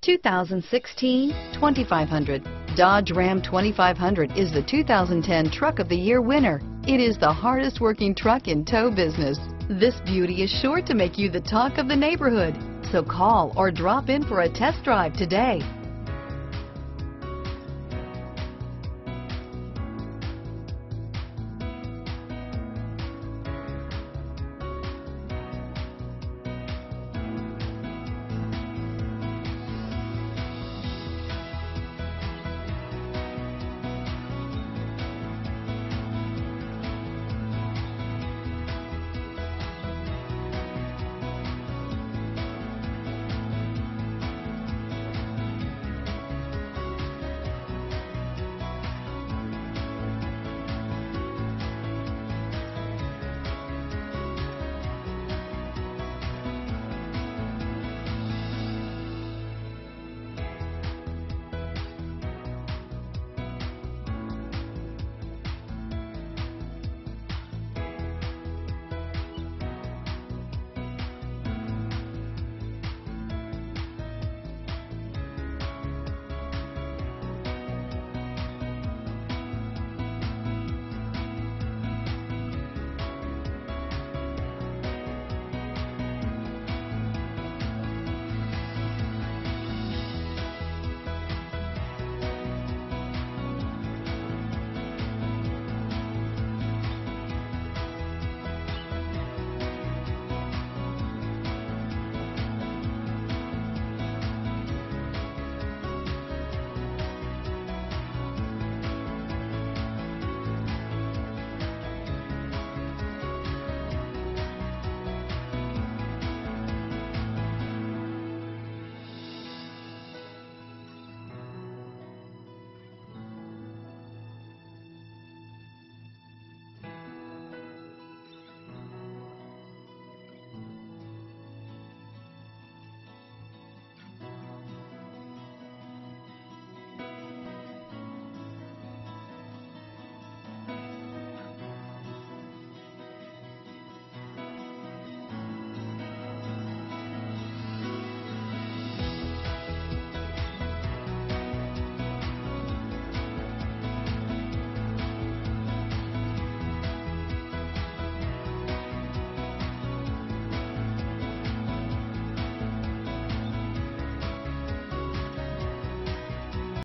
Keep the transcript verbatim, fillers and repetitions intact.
two thousand sixteen twenty-five hundred. Dodge Ram twenty-five hundred is the two thousand ten Truck of the Year winner. It is the hardest working truck in tow business. This beauty is sure to make you the talk of the neighborhood. So call or drop in for a test drive today.